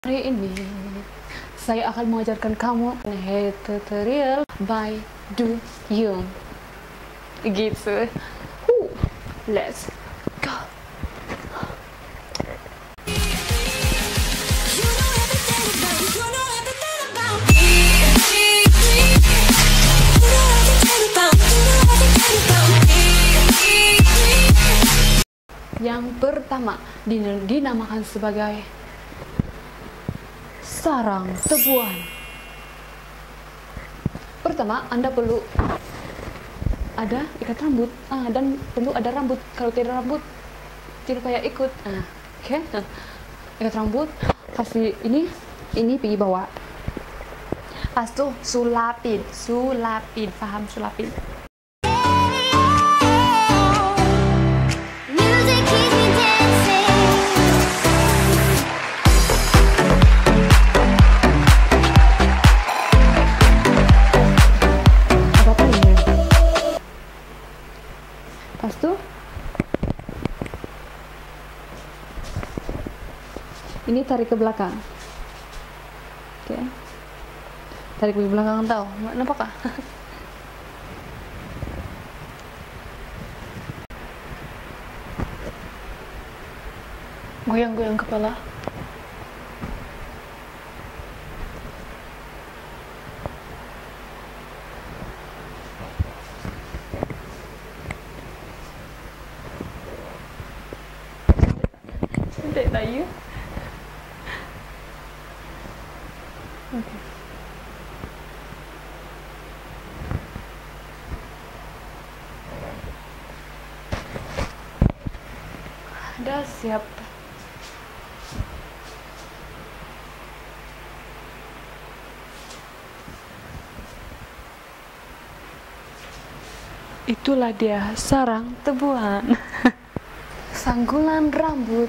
Hari ini saya akan mengajarkan kamu hair tutorial by Do You. Gitu. Let's go. Yang pertama dinamakan sebagai sarang tebuan. Pertama, Anda perlu ada ikat rambut, dan perlu ada rambut. Kalau tidak rambut, tidak kayak ikut. Oke. Ikat rambut, kasih ini pergi bawah. Pas tuh sulapin, paham sulapin? Pas tuh ini tarik ke belakang. Oke. Tarik ke belakang, tahu nampak kah? Goyang-goyang kepala. Cantik tak you? Okay. Dah siap. Itulah dia sarang tebuan. Sanggulan rambut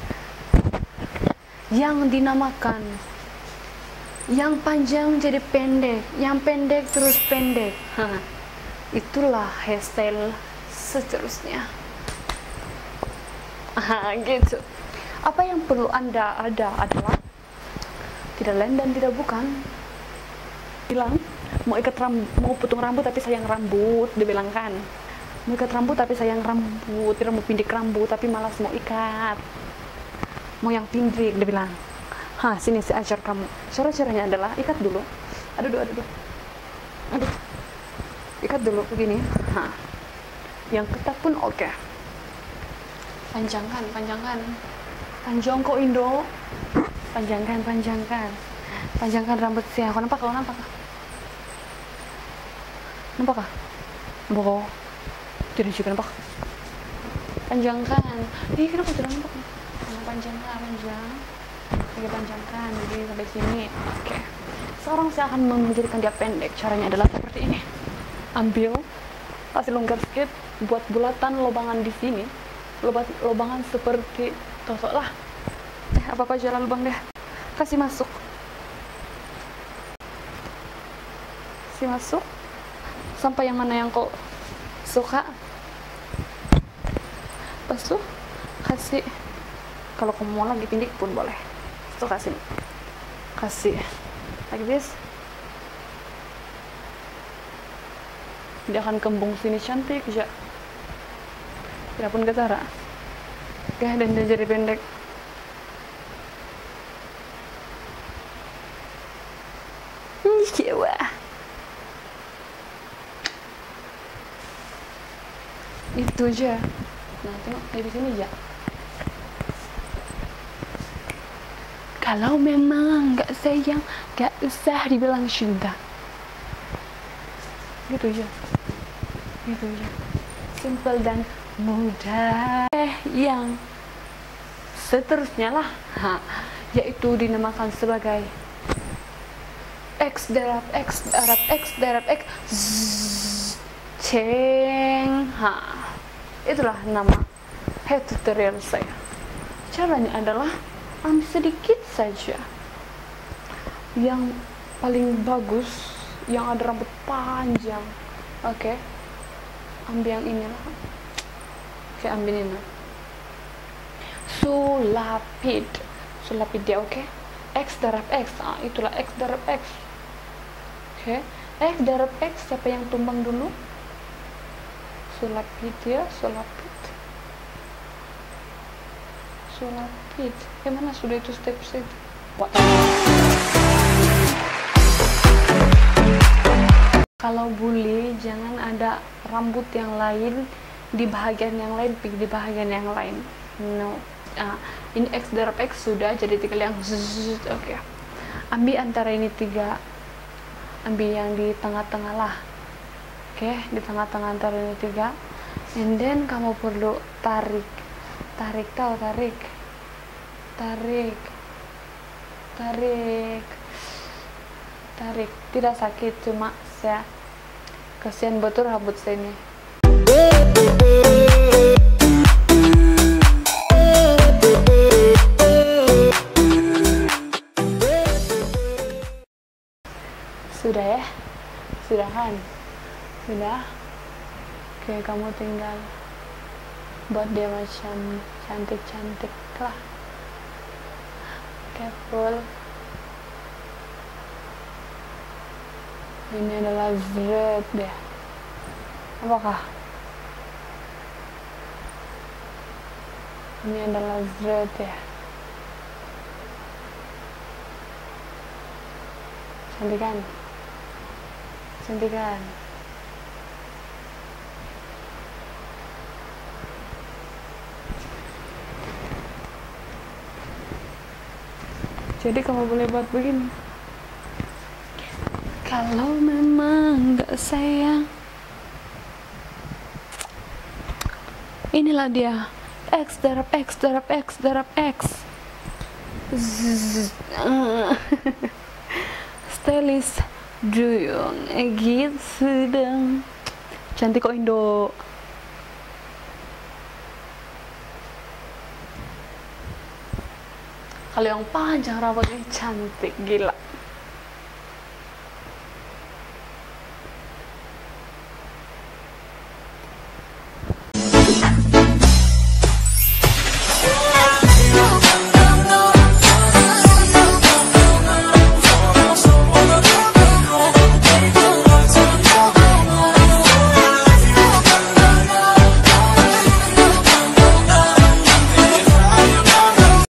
yang dinamakan yang panjang jadi pendek, yang pendek terus pendek. Itulah hairstyle seterusnya. Gitu. Apa yang perlu Anda ada adalah tidak lain dan tidak bukan. Bilang mau ikat rambut, mau potong rambut tapi sayang rambut, dia bilang kan. Mau ikat rambut tapi sayang rambut, tidak mau pindik rambut tapi malas mau ikat. Mau yang pindik, dia bilang. Sini saya ajar kamu. Cara-caranya adalah ikat dulu. Aduh. Ikat dulu begini. Yang ketat pun oke. Panjangkan. Panjang kok Indo. Panjangkan. Panjangkan rambut saya. Kau nampak? Nampak kah? Bohong. Tidak juga nampak. Panjangkan. Kenapa tidak nampak? Panjangkan. Panjangkan. Jadi sampai sini. Oke. Sekarang saya akan menjadikan dia pendek. Caranya adalah seperti ini. Ambil, kasih longgar sedikit, buat bulatan lobangan di sini. Lobangan seperti tosok lah. Apa-apa jalan lubang deh. Kasih masuk. Sampai yang mana yang kau suka. Pas tuh kasih, kalau kamu mau lagi pindik pun boleh. Tuh kasih like this. Dia akan kembung sini cantik aja. Tidak pun ketara. Oke, dan dia jadi pendek. Kewa. Itu aja. Nah, tengok dari sini aja. Kalau memang nggak sayang, nggak usah dibilang cinta. Gitu aja. Simple dan mudah. Yang seterusnya lah, yaitu dinamakan sebagai X darab X, ceng. Itulah nama hair tutorial saya. Caranya adalah ambil sedikit saja. Yang paling bagus yang ada rambut panjang. Oke. Ambil yang ini lah. Oke, ambil ini. Sulapid dia, oke? X darab X, itulah X darab X. Oke, X darab X, siapa yang tumbang dulu? Sulapit ya, sulapit. Gimana sudah itu step set? Kalau bully jangan ada rambut yang lain di bagian yang lain, di bagian yang lain. No. Ini X darab X sudah, jadi tinggal yang oke. Ambil antara ini 3, ambil yang di tengah-tengah lah. Oke, di tengah-tengah antara ini 3, and then kamu perlu tarik, tidak sakit, cuma saya kasihan betul rambut saya ini. Sudah ya? Sudah kan? Sudah? Oke, kamu tinggal buat dia macam cantik-cantik lah. Careful. Ini adalah zret deh. Apakah? Ini adalah zret ya. Cantik kan? Cantik kan? Jadi kamu boleh buat begini. Kalau memang gak sayang, inilah dia X darab X darab X darab X. Stylist Duyung gitu sedang cantik kok Indo. Kalau yang panjang rambutnya cantik gila.